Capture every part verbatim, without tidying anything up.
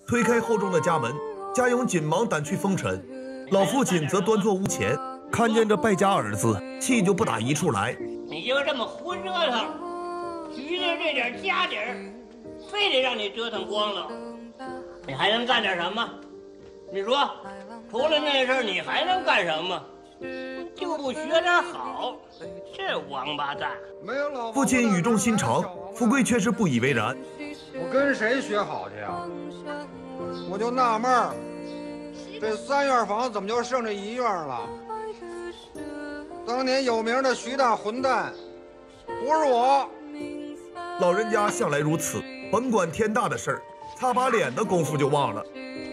推开厚重的家门，家勇紧忙掸去风尘，老父亲则端坐屋前，看见这败家儿子，气就不打一处来。 你就这么胡折腾，局里这点家底儿，非得让你折腾光了，你还能干点什么？你说，除了那事儿，你还能干什么？就不学点好，这王八蛋！ 没有老父亲语重心长，富贵却是不以为然。 我跟谁学好去呀？我就纳闷儿，这三院房怎么就剩这一院了？当年有名的徐大混蛋，不是我。 老人家向来如此，甭管天大的事儿，擦把脸的功夫就忘了。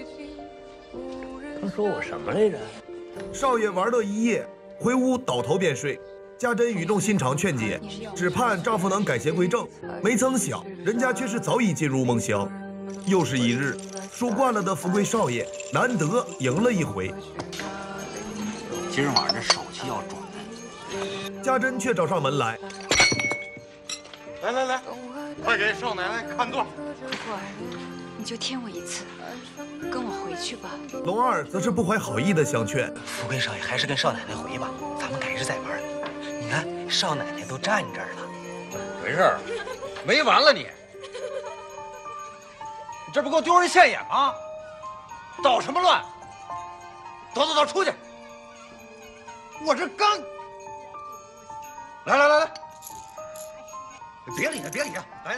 他说我什么来着？ 少爷玩乐一夜，回屋倒头便睡。家珍语重心长劝解，只盼丈夫能改邪归正。没曾想，人家却是早已进入梦乡。又是一日，输惯了的富贵少爷难得赢了一回。 今儿晚上这手气要转， 家珍却找上门来。 来来来，快给少奶奶看座。 富贵，你就听我一次，跟我回去吧。 龙二则是不怀好意的相劝： 富贵少爷还是跟少奶奶回吧，咱们改日再玩。你看少奶奶都站这儿了， 没事儿，没完了你！你这不给我丢人现眼吗？捣什么乱？走走走，出去！我这刚……来来来来，别理他，别理他，来。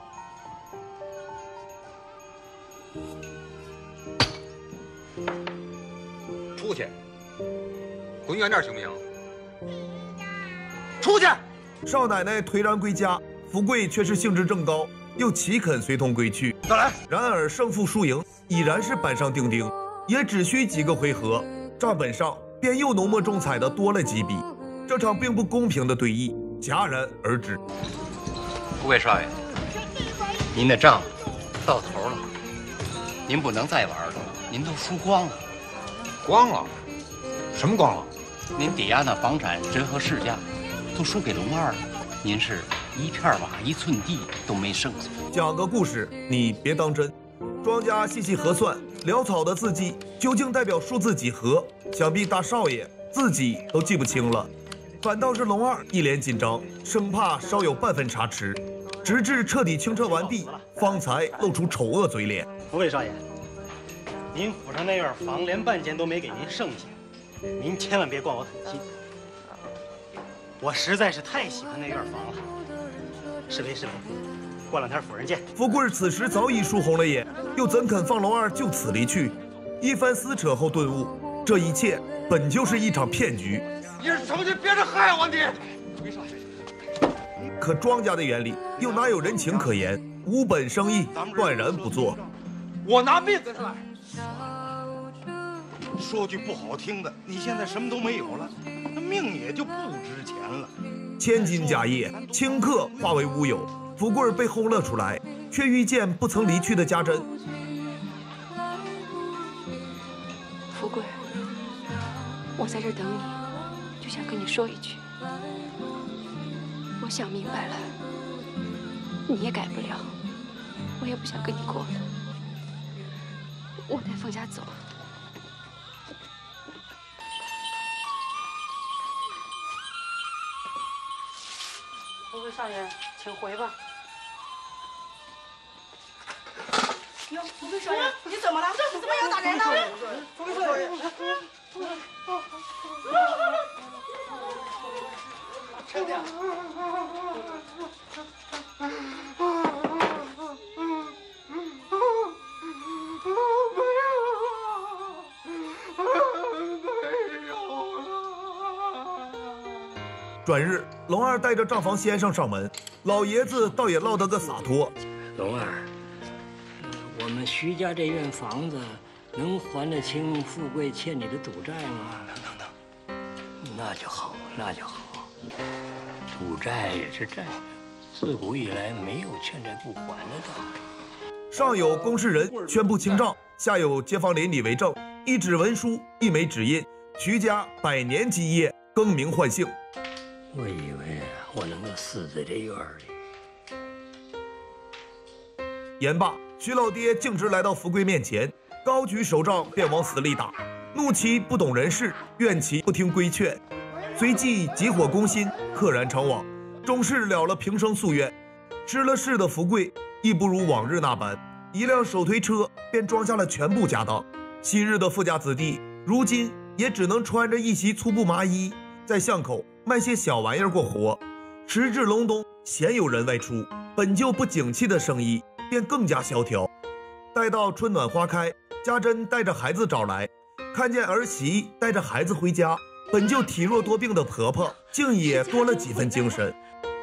出去，滚远点行不行？出去！ 少奶奶颓然归家，富贵却是兴致正高，又岂肯随同归去？ 再来！ 然而胜负输赢已然是板上钉钉，也只需几个回合，账本上便又浓墨重彩的多了几笔。这场并不公平的对弈戛然而止。 富贵少爷，您的账到头了，您不能再玩了，您都输光了。 光了？什么光了？ 您抵押那房产折合市价都输给龙二了，您是一片瓦一寸地都没剩下。 讲个故事，你别当真。庄家细细核算，潦草的字迹究竟代表数字几何？想必大少爷自己都记不清了。反倒是龙二一脸紧张，生怕稍有半分差池，直至彻底清澈完毕，方才露出丑恶嘴脸。 福贵少爷，您府上那院房连半间都没给您剩下，您千万别怪我狠心。我实在是太喜欢那院房了。是非是非，过两天府上见。 富贵此时早已输红了眼，又怎肯放龙二就此离去？一番撕扯后顿悟，这一切本就是一场骗局。 你是什么？你别着害我你！ 可庄家的眼里又哪有人情可言？无本生意断然不做。 我拿命跟他来。 说句不好听的，你现在什么都没有了，那命也就不值钱了。 千金家业顷刻化为乌有，富贵被轰了出来，却遇见不曾离去的家珍。 富贵，我在这等你，就想跟你说一句，我想明白了，你也改不了，我也不想跟你过了，我带凤家走。 富贵少爷，请回吧。哟，富贵少爷，你怎么了？怎么又打人了？富贵少爷，沉点。 转日，龙二带着账房先生上门，老爷子倒也落得个洒脱。 龙二，我们徐家这院房子能还得清富贵欠你的赌债吗？ 能能能， 那就好，那就好。赌债也是债，自古以来没有欠债不还的道理。 上有公事人宣布清账，下有街坊邻里为证，一纸文书，一枚指印，徐家百年基业更名换姓。 我以为我能够死在这院里。 言罢， 徐老爹径直来到福贵面前，高举手杖便往死里打，怒其不懂人事，怨其不听规劝，随即急火攻心，溘然长往，终是了了平生夙愿。失了势的福贵亦不如往日那般，一辆手推车便装下了全部家当。昔日的富家子弟，如今也只能穿着一袭粗布麻衣，在巷口卖些小玩意儿过活。时至隆冬，鲜有人外出，本就不景气的生意便更加萧条。待到春暖花开，家珍带着孩子找来，看见儿媳带着孩子回家，本就体弱多病的婆婆竟也多了几分精神。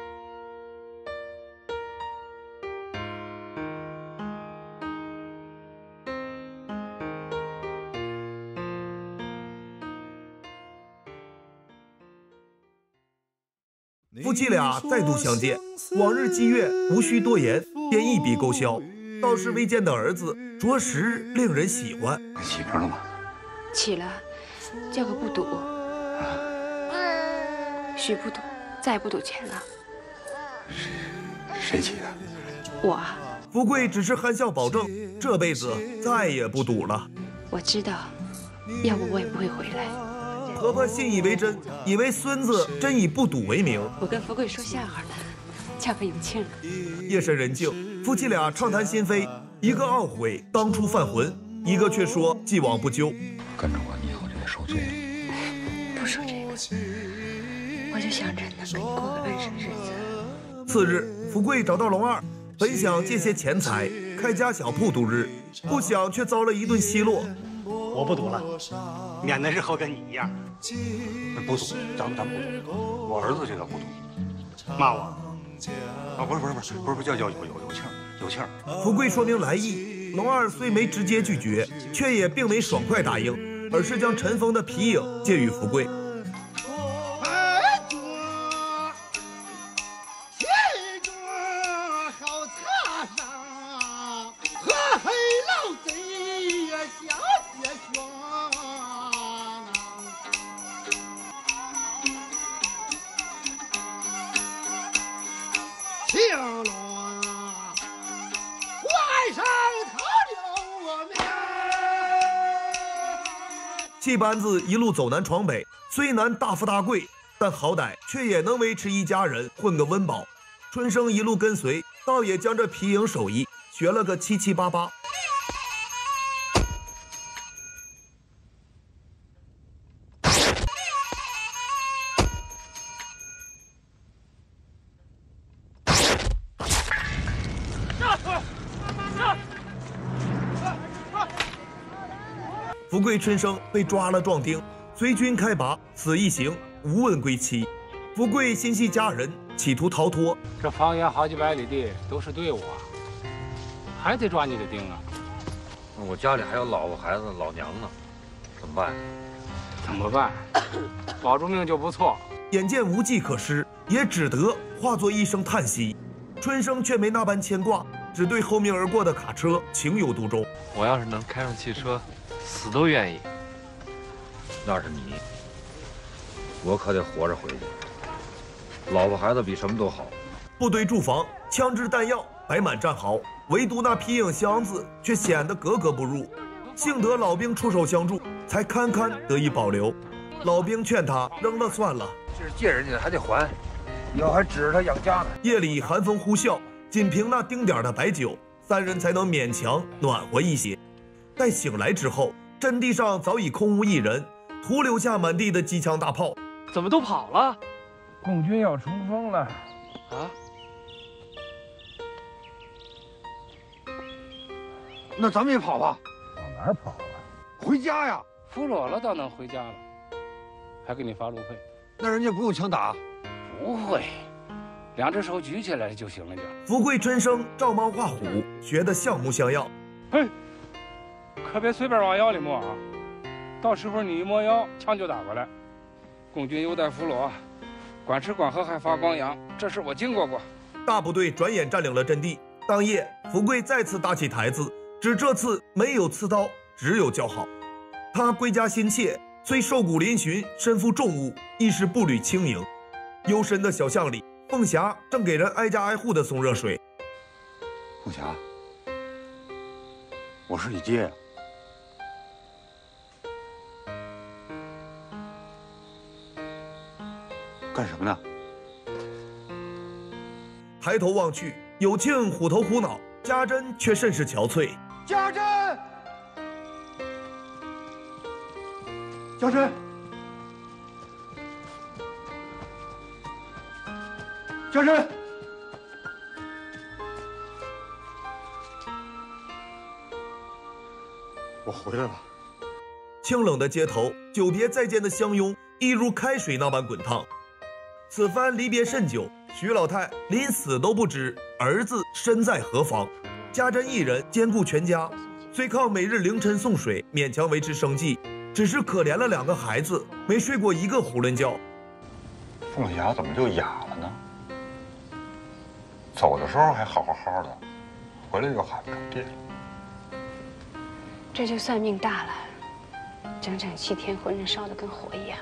夫妻俩再度相见，往日积怨无需多言，便一笔勾销。倒是未见的儿子，着实令人喜欢。 起名了吗？ 起了，叫个不赌。许不赌，再不赌钱了。 谁起的？ 我。 福贵只是憨笑保证，这辈子再也不赌了。 我知道，要不我也不会回来。 婆婆信以为真，以为孙子真以不赌为名。 我跟福贵说笑话呢，叫个永庆。 夜深人静，夫妻俩畅谈心扉，一个懊悔当初犯浑，一个却说既往不咎。 跟着我，你以后就得受罪。 不说这个，我就想着能跟你过个安生日子。 次日，福贵找到龙二，本想借些钱财开家小铺度日，不想却遭了一顿奚落。 我不赌了，免得日后跟你一样。 不赌，咱们咱们不赌。我儿子这个不赌。 骂我？ 啊，不是不是不是不是不是叫叫有有有气儿有气儿。 福贵说明来意，龙二虽没直接拒绝，却也并没爽快答应，而是将尘封的皮影借予福贵。戏班子一路走南闯北，虽难大富大贵，但好歹却也能维持一家人混个温饱。春生一路跟随，倒也将这皮影手艺学了个七七八八。福贵春生被抓了壮丁，随军开拔，死一行，无问归期。福贵心系家人，企图逃脱。 这方圆好几百里地都是队伍啊，还得抓你的丁啊！ 我家里还有老婆孩子老娘呢，怎么办？ 怎么办？保住命就不错。 眼见无计可施，也只得化作一声叹息。春生却没那般牵挂，只对后面而过的卡车情有独钟。 我要是能开上汽车，死都愿意。 那是你，我可得活着回去。老婆孩子比什么都好。 部队驻防，枪支弹药摆满战壕，唯独那皮影箱子却显得格格不入。幸得老兵出手相助，才堪堪得以保留。老兵劝他扔了算了， 这是借人家的，还得还，以后还指着他养家呢。 夜里寒风呼啸，仅凭那丁点的白酒，三人才能勉强暖和一些。待醒来之后，阵地上早已空无一人，徒留下满地的机枪大炮。 怎么都跑了？ 共军要冲锋了啊！ 那咱们也跑吧。 往哪儿跑啊？ 回家呀！ 俘虏了倒能回家了，还给你发路费。 那人家不用枪打？ 不会，两只手举起来就行了就。 福贵春生照猫画虎，学得像模像样。 嘿，可别随便往腰里摸啊！到时候你一摸腰，枪就打过来。共军优待俘虏，管吃管喝还发光洋，这事我经过过。 大部队转眼占领了阵地。当夜，福贵再次搭起台子，只这次没有刺刀，只有叫好。他归家心切，虽瘦骨嶙峋，身负重物，亦是步履轻盈。幽深的小巷里，凤霞正给人挨家挨户的送热水。 凤霞， 我是你爹呀。干什么呢？ 抬头望去，有庆虎头虎脑，家珍却甚是憔悴。 家珍，家珍，家珍。 我回来了。 清冷的街头，久别再见的相拥，一如开水那般滚烫。此番离别甚久，徐老太临死都不知儿子身在何方。家珍一人兼顾全家，虽靠每日凌晨送水勉强维持生计，只是可怜了两个孩子，没睡过一个囫囵觉。 凤霞怎么就哑了呢？走的时候还好好的，回来就喊不着爹。 这就算命大了，整整七天，浑身烧得跟火一样。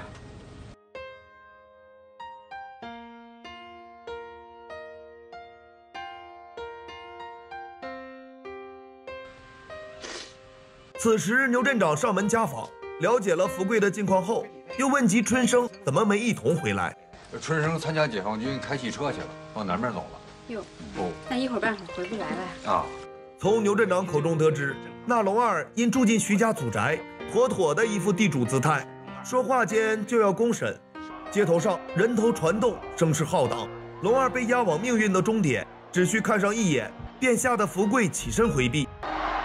此时牛镇长上门家访，了解了福贵的近况后，又问及春生怎么没一同回来。 春生参加解放军，开汽车去了，往南边走了。 哟， 哦， 那一会儿半会儿回不来了啊。 从牛镇长口中得知，那龙二因住进徐家祖宅，妥妥的一副地主姿态，说话间就要公审。街头上人头攒动，声势浩荡，龙二被押往命运的终点，只需看上一眼，便吓得福贵起身回避。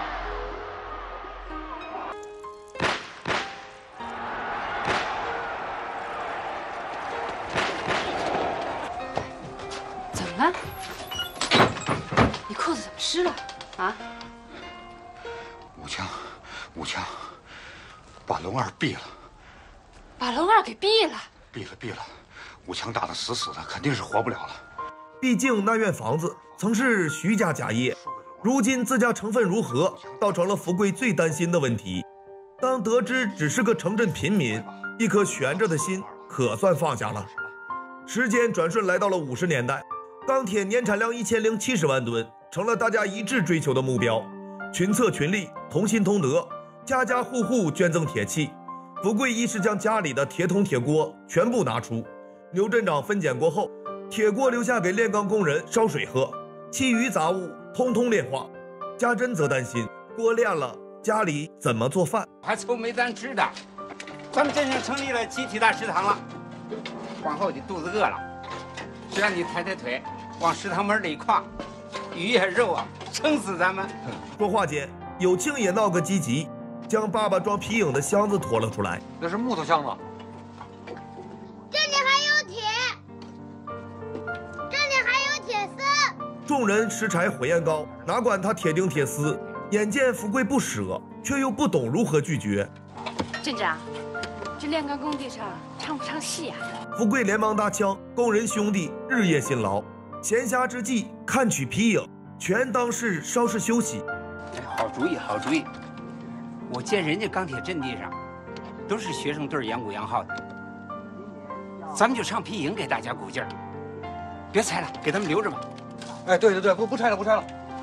怎么了？你裤子怎么湿了？啊？ 武强，武强，把龙二毙了， 把龙二给毙了。 毙了，毙了！武强打得死死的，肯定是活不了了。 毕竟那院房子曾是徐家家业，如今自家成分如何，倒成了福贵最担心的问题。当得知只是个城镇贫民，一颗悬着的心可算放下了。时间转瞬来到了五十年代，钢铁年产量一千零七十万吨，成了大家一致追求的目标。群策群力，同心同德，家家户户捐赠铁器。福贵一是将家里的铁桶铁锅全部拿出，牛镇长分拣过后，铁锅留下给炼钢工人烧水喝，其余杂物通通炼化。家珍则担心锅炼了，家里怎么做饭？ 还愁没咱吃的？咱们镇上成立了集体大食堂了，皇后你肚子饿了，只要你抬抬腿，往食堂门里一跨，鱼呀肉啊，撑死咱们。 说话间，有庆也闹个积极，将爸爸装皮影的箱子拖了出来。 那是木头箱子。 这里还有铁，这里还有铁丝。 众人拾柴火焰高，哪管他铁钉铁丝。眼见福贵不舍，却又不懂如何拒绝。 镇长，这炼钢工地上唱不唱戏啊？ 福贵连忙搭腔，工人兄弟日夜辛劳，闲暇之际看取皮影，全当是稍事休息。 好主意，好主意！我见人家钢铁阵地上都是学生队养鼓养号的，咱们就唱皮影给大家鼓劲儿。别拆了，给他们留着吧。 哎，对对对，不不拆了，不拆了。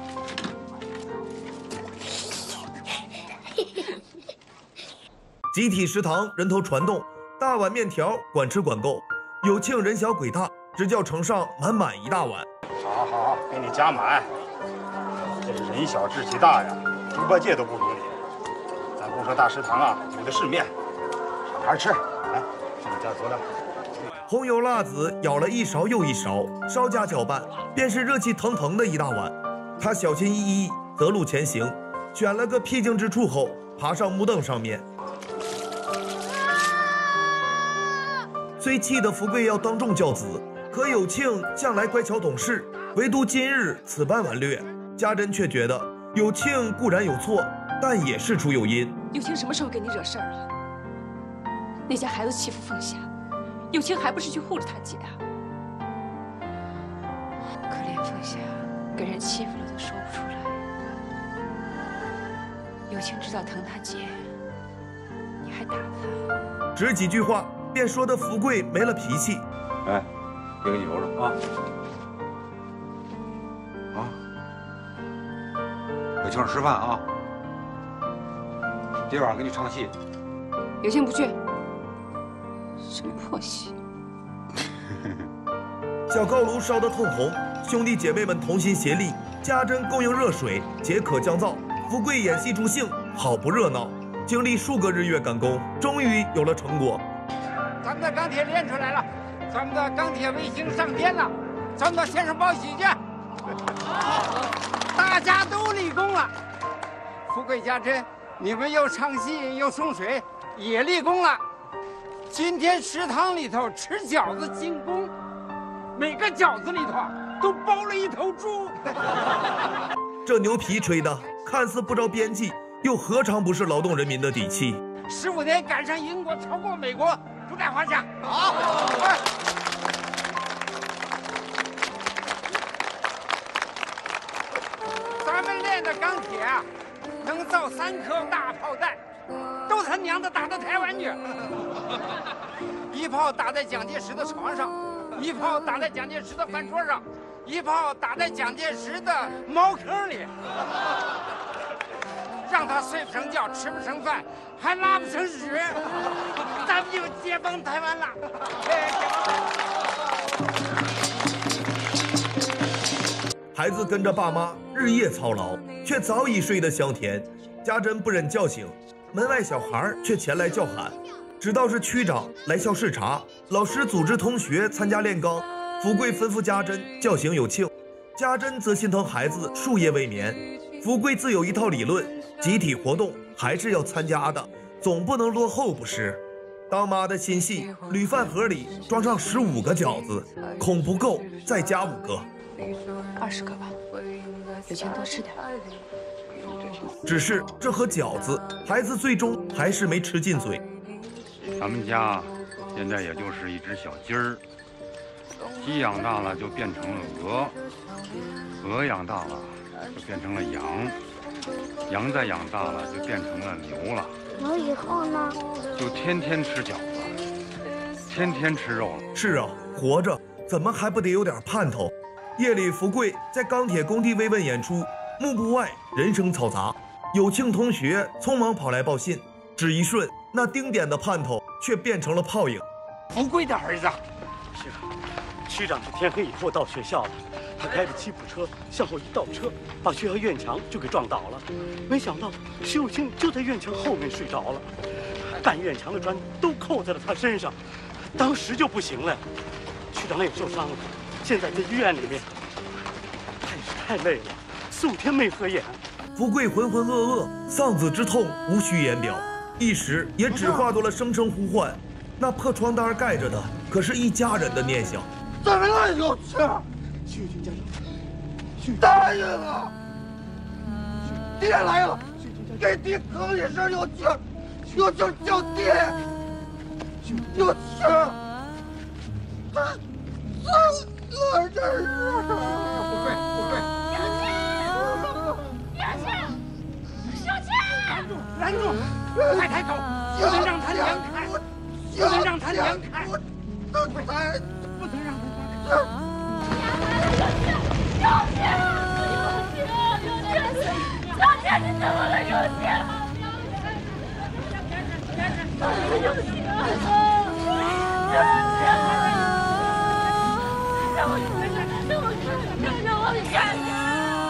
集体食堂人头攒动，大碗面条管吃管够。有庆人小鬼大，只叫盛上满满一大碗。 好好好，给你加满。这是人小志气大呀，猪八戒都不如你。咱不说大食堂啊，有的是面，好好吃。来，这你家佐料。 红油辣子舀了一勺又一勺，稍加搅拌，便是热气腾腾的一大碗。他小心翼翼，择路前行，选了个僻静之处后，爬上木凳上面。虽气得福贵要当众教子，可有庆向来乖巧懂事，唯独今日此般顽劣。家珍却觉得有庆固然有错，但也事出有因。 有庆什么时候给你惹事儿了？那家孩子欺负凤霞，有庆还不是去护着他姐啊？可怜凤霞，给人欺负了都说不出来。有庆知道疼他姐，你还打他？ 只几句话，便说得福贵没了脾气。 哎，别给你留着啊！啊，有庆吃饭啊！ 今晚上给你唱戏。 有幸不去。什么破戏？ 小高炉烧得通红，兄弟姐妹们同心协力，家珍供应热水，解渴降燥，福贵演戏助兴，好不热闹。经历数个日月赶工，终于有了成果。 咱们的钢铁炼出来了，咱们的钢铁卫星上天了，咱们到天上报喜去。大家都立功了，福贵家珍，你们又唱戏又送水，也立功了。今天食堂里头吃饺子进宫，每个饺子里头都包了一头猪。 这牛皮吹的看似不着边际，又何尝不是劳动人民的底气？ 十五年赶上英国，超过美国，不在话下。好，快！咱们炼的钢铁啊，能造三颗大炮弹，都他娘的打到台湾去。一炮打在蒋介石的床上，一炮打在蒋介石的饭桌上，一炮打在蒋介石的茅坑里，让他睡不成觉，吃不成饭，还拉不成屎，咱们就解放台湾了。 孩子跟着爸妈日夜操劳，却早已睡得香甜。家珍不忍叫醒，门外小孩却前来叫喊。直到是区长来校视察，老师组织同学参加炼钢，福贵吩咐家珍叫醒有庆，家珍则心疼孩子数夜未眠。福贵自有一套理论，集体活动还是要参加的，总不能落后不是。当妈的心细，铝饭盒里装上十五个饺子，恐不够，再加五个， 二十个吧，有钱多吃点。 只是这盒饺子，孩子最终还是没吃进嘴。 咱们家现在也就是一只小鸡儿，鸡养大了就变成了鹅，鹅养大了就变成了羊，羊再养大了就变成了牛了。 牛以后呢？ 就天天吃饺子，天天吃肉了。 是啊，活着怎么还不得有点盼头？夜里，福贵在钢铁工地慰问演出，幕布外人声嘈杂，有庆同学匆忙跑来报信，只一瞬，那丁点的盼头却变成了泡影。 福贵的儿子，是啊，区长是天黑以后到学校的，他开着吉普车向后一倒车，把学校院墙就给撞倒了。没想到徐有庆就在院墙后面睡着了，干院墙的砖都扣在了他身上，当时就不行了。区长也受伤了，现在在医院里面，他也是太累了，四五天没合眼。 福贵浑浑噩噩，丧子之痛无需言表，一时也只化作了声声呼唤。那破床单盖着的，可是一家人的念想。 怎么了，有庆？ 徐有庆家长， 答应了。爹来了，给爹吭一声有庆，有庆叫爹。有庆，他死了这是。不会不会。 有庆，有庆， 拦住拦住，快抬头，不能让他娘看，不能让他娘看，不能不能让他娘看。 有庆，有庆，有庆，有庆，你怎么了，有庆？有庆，有庆，让我看看，让我看看，让我看看。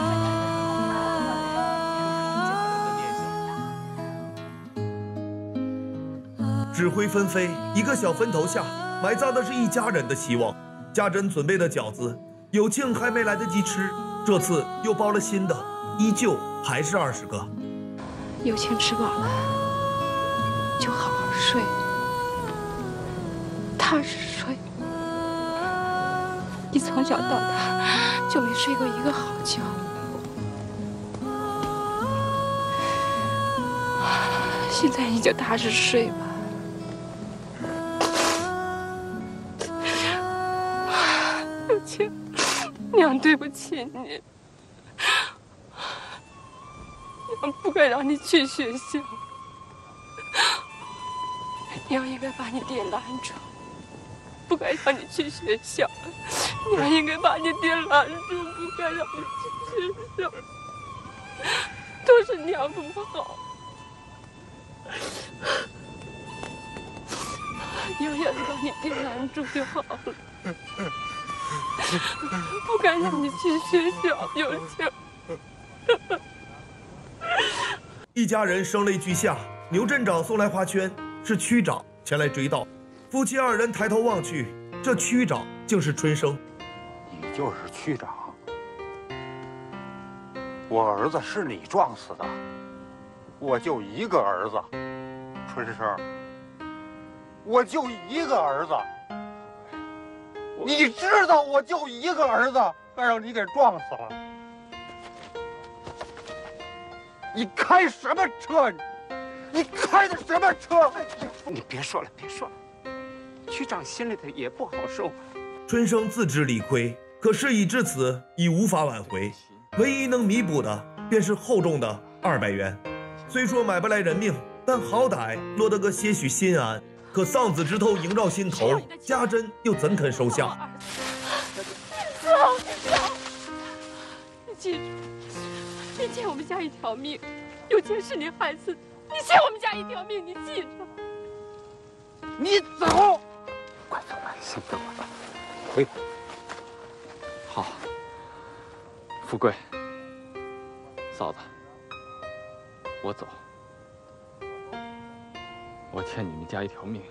纸灰纷飞，一个小坟头下埋葬的是一家人的希望。家珍准备的饺子，有庆还没来得及吃，这次又包了新的，依旧还是二十个。 有庆吃饱了，就好好睡，踏实睡。你从小到大就没睡过一个好觉。现在你就踏实睡吧。有庆，娘对不起你，娘不该让你去学校，娘应该把你爹拦住，不该让你去学校，娘应该把你爹拦住，不该让你去学校，都是娘不好。 下子把你定拦住就好了，不该让你去学校，有情。 一家人声泪俱下，牛镇长送来花圈，是区长前来追悼。夫妻二人抬头望去，这区长竟是春生。 你就是区长？我儿子是你撞死的，我就一个儿子，春生，我就一个儿子。你知道我就一个儿子，还让你给撞死了。你开什么车？你你开的什么车？ 你别说了，别说了，区长心里头也不好受。 春生自知理亏，可事已至此，已无法挽回。唯一能弥补的，便是厚重的二百元。虽说买不来人命，但好歹落得个些许心安。可丧子之痛萦绕心头，家珍又怎肯收下？ 四号，四号，你记住，你欠我们家一条命，有钱是你害死，你欠我们家一条命，你记着。 你走，快走吧，先跟我吧，回。好，富贵，嫂子，我走。我欠你们家一条命，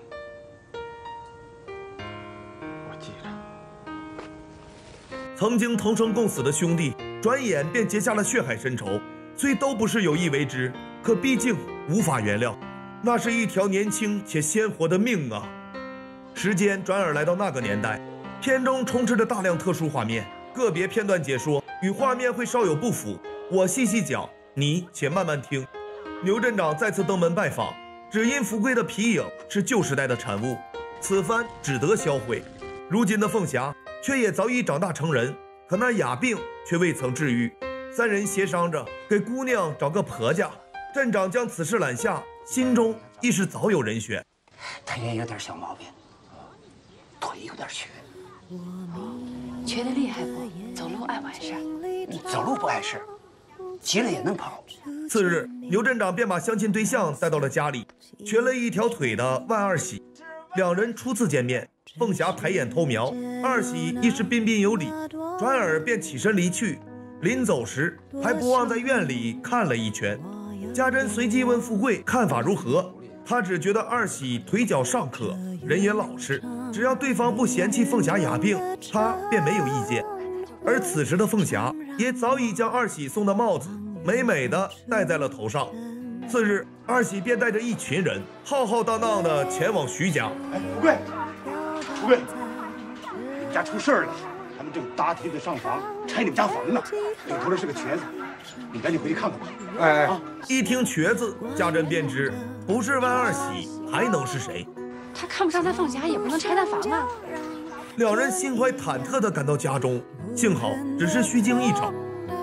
我记着。 曾经同生共死的兄弟，转眼便结下了血海深仇。虽都不是有意为之，可毕竟无法原谅。那是一条年轻且鲜活的命啊！时间转而来到那个年代，片中充斥着大量特殊画面，个别片段解说与画面会稍有不符，我细细讲，你且慢慢听。牛镇长再次登门拜访。只因福贵的皮影是旧时代的产物，此番只得销毁。如今的凤霞却也早已长大成人，可那哑病却未曾治愈。三人协商着给姑娘找个婆家。镇长将此事揽下，心中亦是早有人选。 他也有点小毛病，腿有点瘸。 瘸得厉害不？走路爱晚事。 你走路不碍事，急了也能跑。 次日，牛镇长便把相亲对象带到了家里，瘸了一条腿的万二喜。两人初次见面，凤霞抬眼偷瞄，二喜亦是彬彬有礼，转而便起身离去。临走时，还不忘在院里看了一圈。家珍随即问富贵看法如何，他只觉得二喜腿脚尚可，人也老实，只要对方不嫌弃凤霞哑病，他便没有意见。而此时的凤霞也早已将二喜送的帽子美美的戴在了头上。次日，二喜便带着一群人浩浩荡荡的前往徐家。 哎，富贵，富贵，你们家出事了，他们正搭梯子上房拆你们家房呢。领头的是个瘸子，你赶紧回去看看吧。 哎，啊、一听瘸子，家珍便知不是万二喜，还能是谁？ 他看不上他凤霞，也不能拆他房啊。 两人心怀忐忑地赶到家中，幸好只是虚惊一场。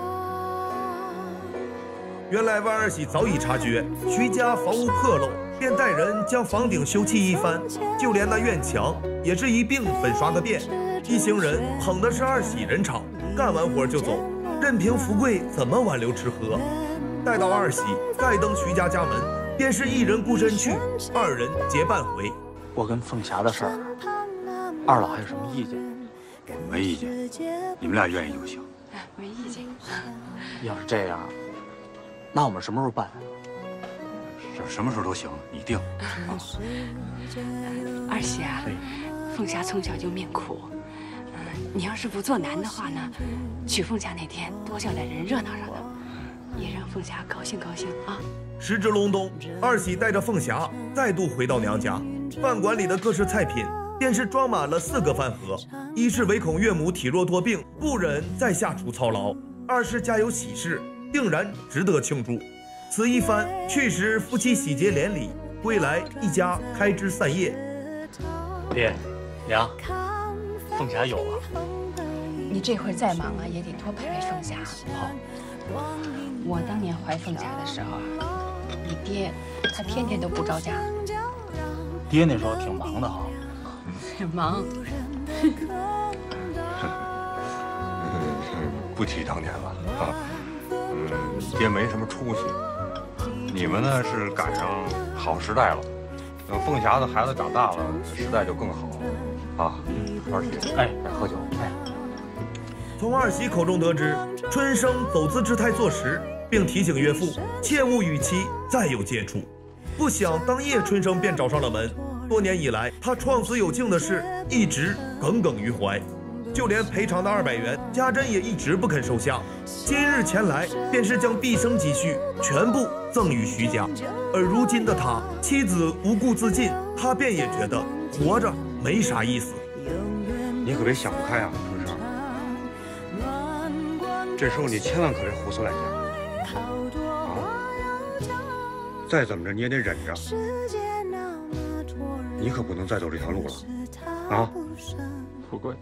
原来万二喜早已察觉徐家房屋破漏，便带人将房顶修葺一番，就连那院墙也是一并粉刷个遍。一行人捧的是二喜人场，干完活就走，任凭福贵怎么挽留吃喝。待到二喜再登徐家家门，便是一人孤身去，二人结伴回。 我跟凤霞的事儿，二老还有什么意见？ 没意见，你们俩愿意就行。 没意见。 要是这样，那我们什么时候办？ 什什么时候都行，你定。 啊、二喜啊，凤霞从小就命苦，嗯、呃，你要是不做难的话呢，娶凤霞那天多叫点人热闹热闹，也让凤霞高兴高兴啊。 时至隆冬，二喜带着凤霞再度回到娘家，饭馆里的各式菜品便是装满了四个饭盒。一是唯恐岳母体弱多病，不忍再下厨操劳；二是家有喜事，定然值得庆祝。此一番去时，夫妻喜结连理，归来一家开枝散叶。 爹，娘，凤霞有了。 你这会儿再忙啊，也得多陪陪凤霞。 好。 我当年怀凤霞的时候，你爹他天天都不着家。 爹那时候挺忙的哈。 忙。 不提当年了啊。嗯，爹没什么出息。你们呢是赶上好时代了， 等凤霞的孩子长大了，时代就更好了啊！二喜，哎，来喝酒，哎。 从二喜口中得知，春生走资之态坐实，并提醒岳父切勿与其再有接触。不想当夜春生便找上了门。多年以来，他创死有庆的事一直耿耿于怀，就连赔偿的二百元，家珍也一直不肯收下。今日前来，便是将毕生积蓄全部赠与徐家。而如今的他，妻子无故自尽，他便也觉得活着没啥意思。 你可别想不开啊，春生。这时候你千万可别胡思乱想啊！再怎么着你也得忍着，你可不能再走这条路了啊！ 富贵，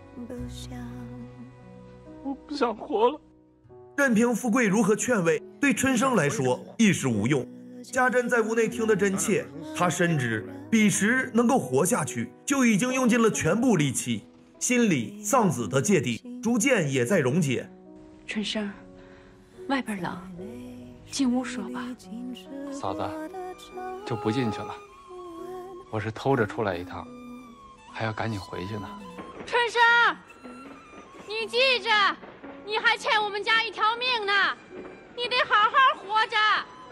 我不想活了。 任凭富贵如何劝慰，对春生来说亦是无用。家珍在屋内听得真切，他深知彼时能够活下去，就已经用尽了全部力气，心里丧子的芥蒂逐渐也在溶解。 春生，外边冷，进屋说吧。 嫂子，就不进去了。我是偷着出来一趟，还要赶紧回去呢。 春生，你记着，你还欠我们家一条命呢，你得好好活着。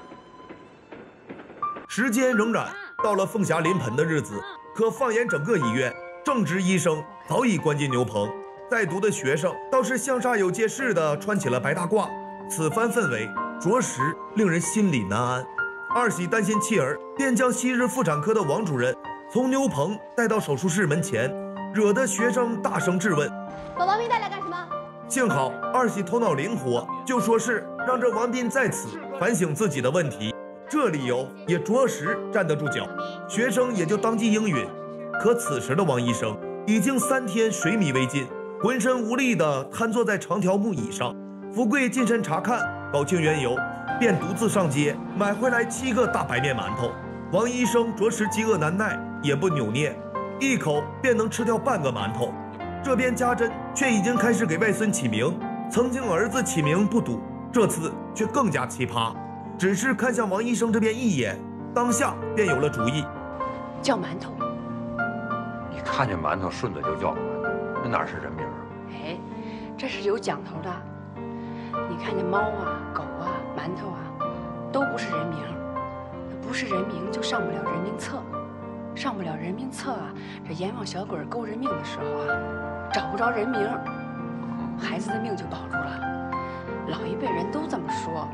时间荏苒，到了凤霞临盆的日子，可放眼整个医院，正值医生早已关进牛棚。在读的学生倒是像煞有介事地穿起了白大褂，此番氛围着实令人心里难安。二喜担心妻儿，便将昔日妇产科的王主任从牛棚带到手术室门前，惹得学生大声质问：“ 把王斌带来干什么？” 幸好二喜头脑灵活，就说是让这王斌在此反省自己的问题，这理由也着实站得住脚，学生也就当即应允。可此时的王医生已经三天水米未进，浑身无力地瘫坐在长条木椅上。福贵近身查看，搞清缘由，便独自上街买回来七个大白面馒头。王医生着实饥饿难耐，也不扭捏，一口便能吃掉半个馒头。这边家珍却已经开始给外孙起名，曾经儿子起名不赌，这次却更加奇葩，只是看向王医生这边一眼，当下便有了主意， 叫馒头。 你看见馒头顺嘴就叫，那哪是人名？ 哎，这是有讲头的。你看这猫啊、狗啊、馒头啊，都不是人名，不是人名就上不了人名册，上不了人名册啊，这阎王小鬼勾人命的时候啊，找不着人名，孩子的命就保住了。老一辈人都这么说。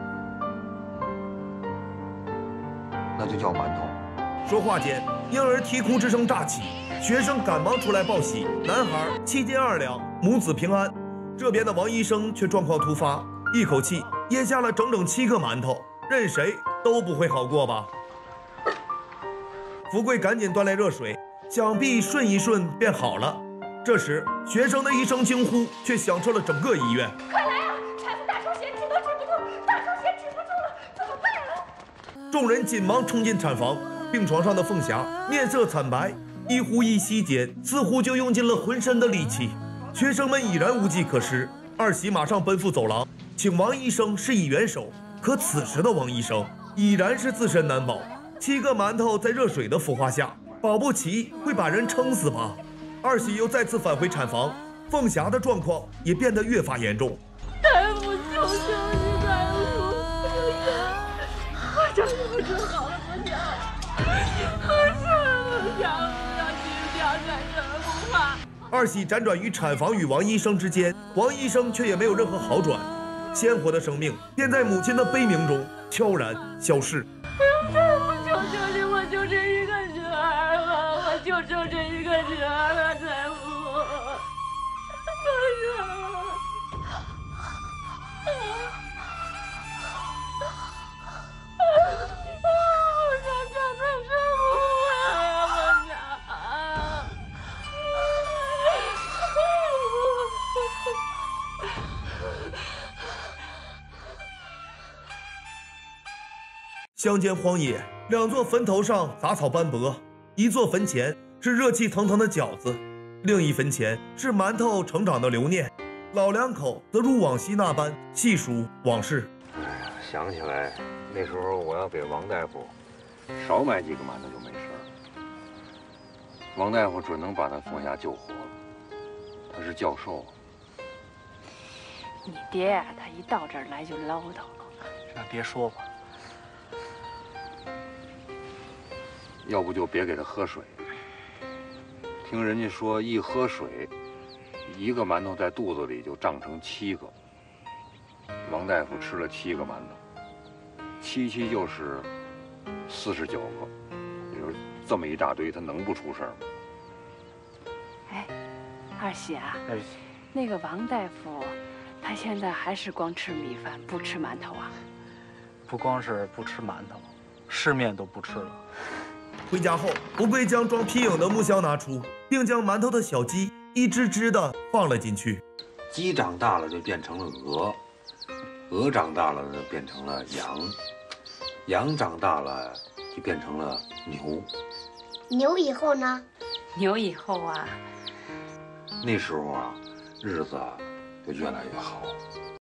那就叫馒头。 说话间，婴儿啼哭之声乍起，学生赶忙出来报喜，男孩七斤二两，母子平安。这边的王医生却状况突发，一口气噎下了整整七个馒头，任谁都不会好过吧。福贵赶紧端来热水，想必顺一顺便好了。这时，学生的一声惊呼却响彻了整个医院。 快来啊！产妇大出血，止都止不住，大出血止不住了，怎么办啊？ 众人紧忙冲进产房，病床上的凤霞面色惨白，一呼一吸间似乎就用尽了浑身的力气。学生们已然无计可施，二喜马上奔赴走廊，请王医生施以援手。可此时的王医生已然是自身难保，七个馒头在热水的孵化下，保不齐会把人撑死吧。二喜又再次返回产房，凤霞的状况也变得越发严重。 大夫，求求你，大夫，我叫你们治好了不行，我是不想让你掉在这儿不怕。 二喜辗转于产房与王医生之间，王医生却也没有任何好转，鲜活的生命便在母亲的悲鸣中悄然消逝。 大夫，求求你，我就这一个女儿了，我就剩这一个女儿了，大夫，大夫。 乡间荒野，两座坟头上杂草斑驳，一座坟前是热气腾腾的饺子，另一坟前是馒头成长的留念。老两口则如往昔那般细数往事。 哎呀，想起来那时候我要给王大夫少买几个馒头就没事了。王大夫准能把他凤霞救活了，他是教授。 你爹呀、啊，他一到这儿来就唠叨。 那别说吧。 要不就别给他喝水。听人家说，一喝水，一个馒头在肚子里就胀成七个。王大夫吃了七个馒头，七七就是四十九个。你说这么一大堆，他能不出事吗？ 哎，二喜啊， 哎， 那个王大夫，他现在还是光吃米饭，不吃馒头啊？ 不光是不吃馒头，世面都不吃了。 回家后，富贵将装皮影的木箱拿出，并将馒头的小鸡一只只的放了进去。 鸡长大了就变成了鹅，鹅长大了呢变成了羊，羊长大了就变成了牛。 牛以后呢？ 牛以后啊， 那时候啊，日子就越来越好。